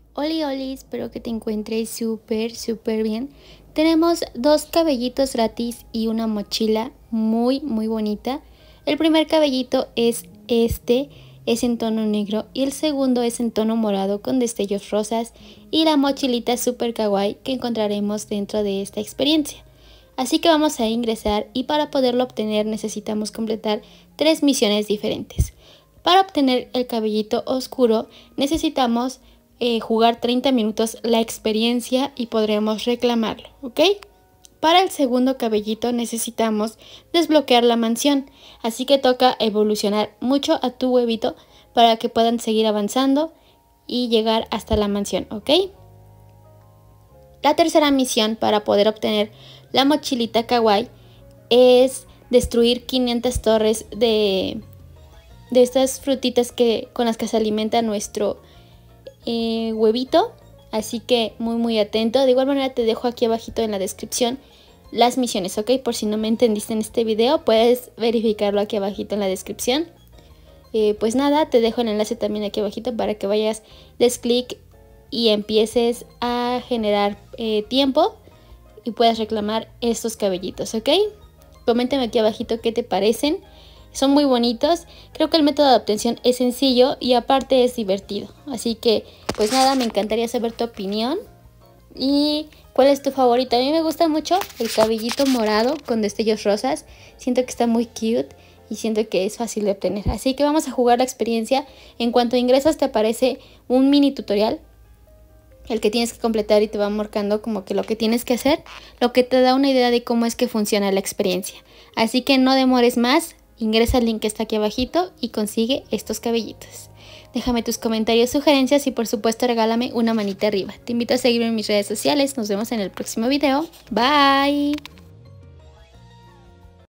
Oli, Oli, espero que te encuentres súper bien. Tenemos dos cabellitos gratis y una mochila muy bonita. El primer cabellito es es en tono negro y el segundo es en tono morado con destellos rosas y la mochilita super kawaii que encontraremos dentro de esta experiencia. Así que vamos a ingresar y para poderlo obtener necesitamos completar 3 misiones diferentes. Para obtener el cabellito oscuro necesitamos jugar 30 minutos la experiencia y podremos reclamarlo, ¿ok? Para el segundo cabellito necesitamos desbloquear la mansión, así que toca evolucionar mucho a tu huevito para que puedan seguir avanzando y llegar hasta la mansión, ¿ok? La tercera misión para poder obtener la mochilita kawaii es destruir 500 torres de estas frutitas con las que se alimenta nuestro huevito, así que muy atento. De igual manera te dejo aquí abajito en la descripción las misiones, ok, por si no me entendiste en este video puedes verificarlo aquí abajito en la descripción. Pues nada, te dejo el enlace también aquí abajito para que vayas, des clic y empieces a generar tiempo y puedas reclamar estos cabellitos, ok. Coméntame aquí abajito qué te parecen. Son muy bonitos, creo que el método de obtención es sencillo y aparte es divertido. Así que pues nada, me encantaría saber tu opinión y cuál es tu favorito. A mí me gusta mucho el cabellito morado con destellos rosas, siento que está muy cute y siento que es fácil de obtener. Así que vamos a jugar la experiencia. En cuanto ingresas te aparece un mini tutorial, el que tienes que completar y te va marcando como que lo que tienes que hacer, lo que te da una idea de cómo es que funciona la experiencia. Así que no demores más. Ingresa al link que está aquí abajito y consigue estos cabellitos. Déjame tus comentarios, sugerencias y por supuesto regálame una manita arriba. Te invito a seguirme en mis redes sociales. Nos vemos en el próximo video. Bye.